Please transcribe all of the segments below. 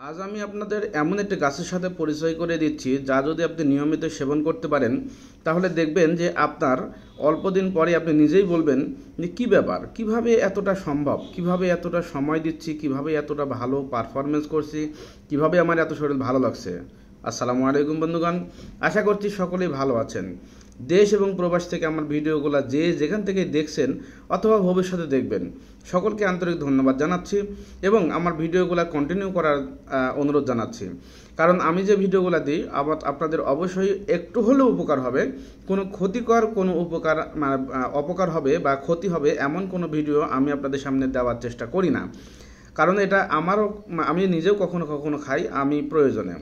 আজ আমি আপনাদের এমন একটি গাছের সাথে পরিচয় করে দিচ্ছি যা যদি আপনি নিয়মিত সেবন করতে পারেন তাহলে দেখবেন যে আপনার অল্প দিন পরে আপনি নিজেই বলবেন যে কী ব্যাপার, কিভাবে এতটা সম্ভব, কিভাবে এতটা সময় দিচ্ছি, কিভাবে এতটা ভালো পারফরমেন্স করছি, কিভাবে আমার এত শরীর ভালো লাগছে। আসসালামু আলাইকুম বন্ধুগণ, আশা করছি সকলেই ভালো আছেন। দেশ এবং প্রবাস থেকে আমার ভিডিওগুলো যে যেখান থেকে দেখছেন অথবা ভবিষ্যতে দেখবেন সকলকে আন্তরিক ধন্যবাদ জানাচ্ছি এবং আমার ভিডিওগুলো কন্টিনিউ করার অনুরোধ জানাচ্ছি। কারণ আমি যে ভিডিওগুলো দিই আপনাদের অবশ্যই একটু হলেও উপকার হবে, কোনো ক্ষতিকর কোনো উপকার মানে অপকার হবে বা ক্ষতি হবে এমন কোনো ভিডিও আমি আপনাদের সামনে দেওয়ার চেষ্টা করি না। কারণ এটা আমি নিজেও কখনো কখনো খাই আমি প্রয়োজনে।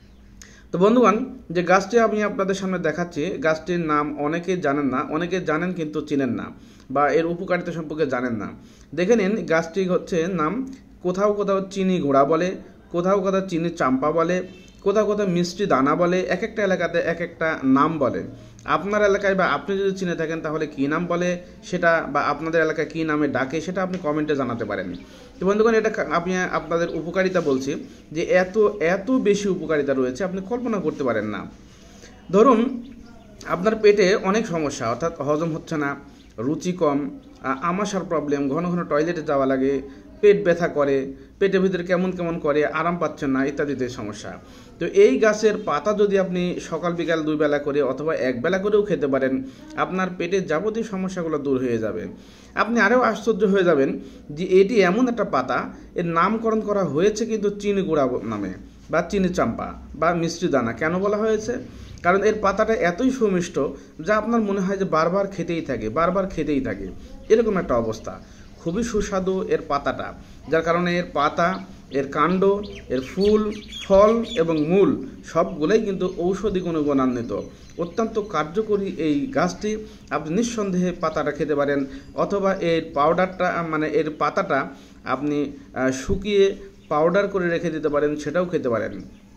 তো বন্ধুগণ, যে গাছটি আমি আপনাদের সামনে দেখাচ্ছি গাছটির নাম অনেকে জানেন না, অনেকে জানেন কিন্তু চিনেন না বা এর উপকারিতা সম্পর্কে জানেন না। দেখে নিন, গাছটি হচ্ছে নাম কোথাও কোথাও চিনি ঘোড়া বলে, কোথাও কোথাও চিনি চাম্পা বলে, কোথাও কোথাও মিষ্টি দানা বলে, এক একটা এলাকাতে এক একটা নাম বলে। আপনার এলাকায় বা আপনি যদি চিনে থাকেন তাহলে কী নাম বলে সেটা বা আপনাদের এলাকায় কী নামে ডাকে সেটা আপনি কমেন্টে জানাতে পারেন। তো বন্ধুগণ, এটা আমি আপনাদের উপকারিতা বলছি যে এত এত বেশি উপকারিতা রয়েছে আপনি কল্পনা করতে পারেন না। ধরুন আপনার পেটে অনেক সমস্যা, অর্থাৎ হজম হচ্ছে না, রুচি কম, আমাশার প্রবলেম, ঘন ঘন টয়লেটে যাওয়া লাগে, পেট ব্যথা করে, পেটের ভিতরে কেমন কেমন করে, আরাম পাচ্ছেন না ইত্যাদিতে সমস্যা। তো এই গাছের পাতা যদি আপনি সকাল বিকাল 2 বেলা করে অথবা 1 বেলা করেও খেতে পারেন আপনার পেটের যাবতীয় সমস্যাগুলো দূর হয়ে যাবে। আপনি আরও আশ্চর্য হয়ে যাবেন যে এটি এমন একটা পাতা, এর নামকরণ করা হয়েছে কিন্তু চিনি গুঁড়া নামে বা চিনি চাম্পা বা মিষ্টি দানা। কেন বলা হয়েছে? কারণ এর পাতাটা এতই সুমিষ্ট যা আপনার মনে হয় যে বারবার খেতেই থাকে, বারবার খেতেই থাকে, এরকম একটা অবস্থা। খুবই সুস্বাদু এর পাতাটা, যার কারণে এর পাতা, এর কাণ্ড, এর ফুল, ফল এবং মূল সবগুলোই কিন্তু ঔষধি গুণে গুণান্বিত। অত্যন্ত কার্যকরী এই গাছটি, আপনি নিঃসন্দেহে পাতাটা খেতে পারেন অথবা এর পাউডারটা মানে এর পাতাটা আপনি শুকিয়ে পাউডার করে রেখে দিতে পারেন, সেটাও খেতে পারেন।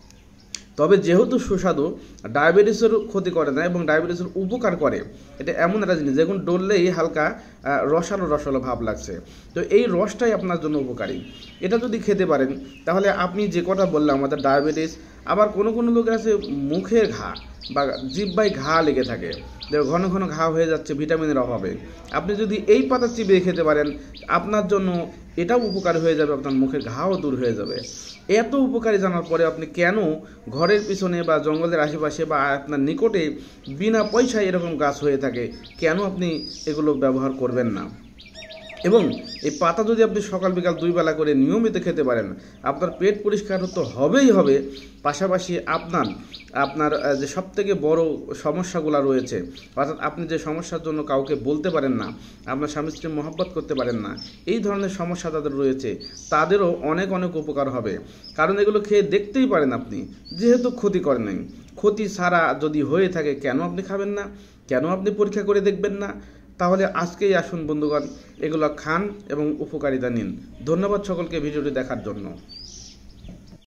তবে যেহেতু সুস্বাদু, ডায়াবেটিসেরও ক্ষতি করে না এবং ডায়াবেটিসের উপকার করে। এটা এমন একটা জিনিস যেমন ডললেই হালকা রসালো রসালো ভাব লাগছে, তো এই রসটাই আপনার জন্য উপকারী। এটা যদি খেতে পারেন তাহলে আপনি যে কথা বললাম আমাদের ডায়াবেটিস, আবার কোনো কোনো লোক আছে মুখের ঘা বা জিহ্বায় ঘা লেগে থাকে, ঘন ঘন ঘা হয়ে যাচ্ছে ভিটামিনের অভাবে, আপনি যদি এই পাতা চিবিয়ে খেতে পারেন আপনার জন্য এটাও উপকার হয়ে যাবে, আপনার মুখের ঘাও দূর হয়ে যাবে। এত উপকারী জানার পরে আপনি কেন ঘরের পিছনে বা জঙ্গলের আশেপাশে বা আপনার নিকটে বিনা পয়সায় এরকম গাছ হয়ে থাকে, কেন আপনি এগুলো ব্যবহার করবেন না? এবং এই পাতা যদি আপনি সকাল বিকাল 2 বেলা করে নিয়মিত খেতে পারেন আপনার পেট পরিষ্কার তো হবেই হবে, পাশাপাশি আপনার যে সবথেকে বড় সমস্যাগুলো রয়েছে, অর্থাৎ আপনি যে সমস্যার জন্য কাউকে বলতে পারেন না, আপনার স্বামী স্ত্রী মহব্বত করতে পারেন না, এই ধরনের সমস্যা তাদের রয়েছে, তাদেরও অনেক অনেক উপকার হবে। কারণ এগুলো খেয়ে দেখতেই পারেন আপনি, যেহেতু ক্ষতি করে নাই, ক্ষতি ছাড়া যদি হয়ে থাকে কেন আপনি খাবেন না, কেন আপনি পরীক্ষা করে দেখবেন না? তাহলে আজকেই আসুন বন্ধুগণ, এগুলো খান এবং উপকারিতা নিন। ধন্যবাদ সকলকে ভিডিওটি দেখার জন্য।